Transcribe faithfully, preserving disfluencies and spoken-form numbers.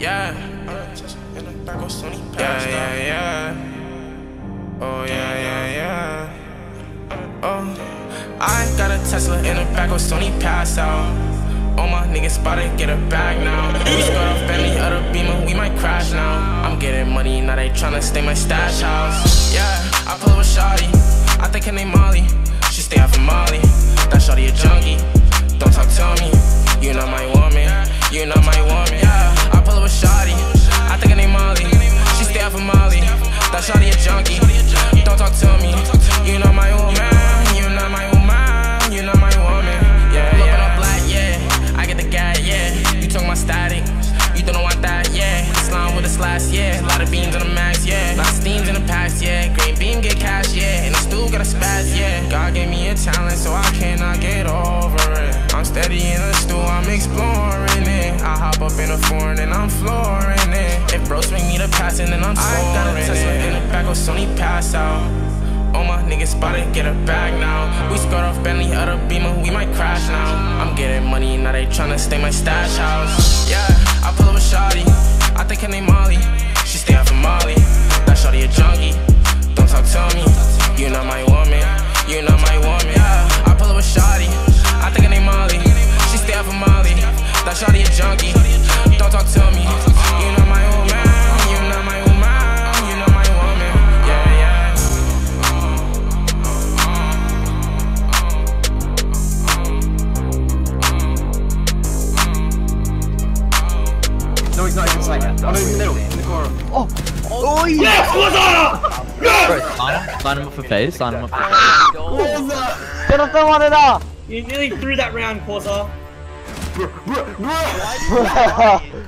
Yeah. Yeah, yeah, yeah. Oh, yeah, yeah, yeah. Oh, I got a Tesla in the back of Sony pass out. All my niggas about to get a bag now. We squad off Bentley, other Beamer, we might crash now. I'm getting money, now they tryna stay my stash house. Yeah, I pull up with Shawty, I think her name Molly. She stay out from Molly, that Shawty a junkie. Don't talk to me, you not my woman, you not my woman. Yeah, I pull up with Shawty, I think her name Molly. She stay out from Molly, that Shawty a junkie. Don't talk to me, you not my woman, you not my woman, you not my woman. Yeah, yeah. Up black, yeah, I get the guy, yeah. You talk my static, you don't want that, yeah. Slime with a slash, yeah. A lot of beams on the max, yeah. Lot of steams in the past, yeah. Green beam get cash, yeah. And the stool got a spaz, yeah. God gave me a talent, so I cannot get over it. I'm steady in the stool, I'm exploring it. I hop up in a foreign and I'm flooring it. If bros make me the passing, then I'm scoring it. I got a Tesla in the back of Sony pass out. All my niggas bout to get a bag now. We squad off Bentley, other Beamer, we might crash now. I'm getting money, now they tryna stay my stash house. Yeah, I pull up with Shawty, I think her name Molly. She stay out from Molly, that Shawty a junkie. Don't talk to me, you not my woman, you not my woman. Yeah, I pull up with Shawty, I think her name Molly. She stay out from Molly, that Shawty a junkie. Don't talk to me, you not my woman, you not my woman, you not my woman. Yeah, yeah. No, he's not inside yet. Oh, no, he's in the middle, in the corner. Oh! Oh, yes! Quasar! Yes! Bro, sign him, sign him up for phase, sign him up for phase. Quasar! Get off the one and up! You nearly threw that round, Quasar. Bruh, bruh, bruh!